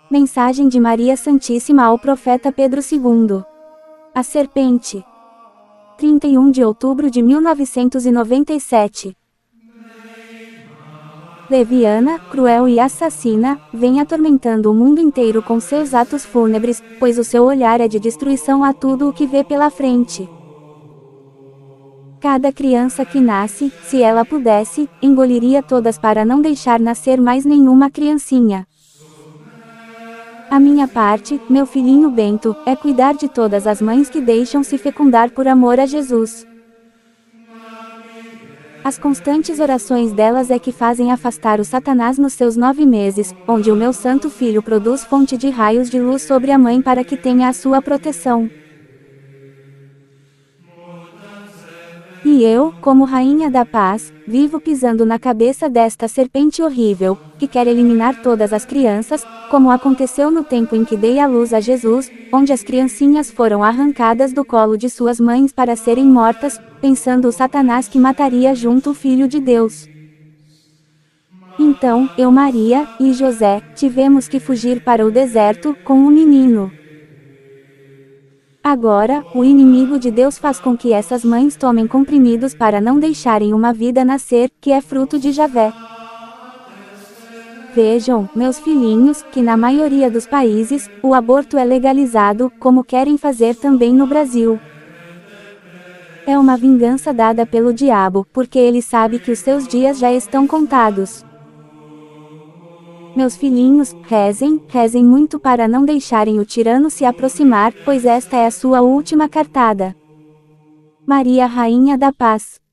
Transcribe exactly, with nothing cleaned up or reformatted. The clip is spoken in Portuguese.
Mensagem de Maria Santíssima ao profeta Pedro segundo. A serpente. trinta e um de outubro de mil novecentos e noventa e sete. Leviana, cruel e assassina, vem atormentando o mundo inteiro com seus atos fúnebres, pois o seu olhar é de destruição a tudo o que vê pela frente. Cada criança que nasce, se ela pudesse, engoliria todas para não deixar nascer mais nenhuma criancinha. A minha parte, meu filhinho Bento, é cuidar de todas as mães que deixam se fecundar por amor a Jesus. As constantes orações delas é que fazem afastar o Satanás nos seus nove meses, onde o meu santo filho produz fonte de raios de luz sobre a mãe para que tenha a sua proteção. E eu, como Rainha da Paz, vivo pisando na cabeça desta serpente horrível, que quer eliminar todas as crianças, como aconteceu no tempo em que dei à luz a Jesus, onde as criancinhas foram arrancadas do colo de suas mães para serem mortas, pensando o Satanás que mataria junto o Filho de Deus. Então, eu, Maria, e José, tivemos que fugir para o deserto, com o menino. Agora, o inimigo de Deus faz com que essas mães tomem comprimidos para não deixarem uma vida nascer, que é fruto de Javé. Vejam, meus filhinhos, que na maioria dos países, o aborto é legalizado, como querem fazer também no Brasil. É uma vingança dada pelo diabo, porque ele sabe que os seus dias já estão contados. Meus filhinhos, rezem, rezem muito para não deixarem o tirano se aproximar, pois esta é a sua última cartada. Maria, Rainha da Paz.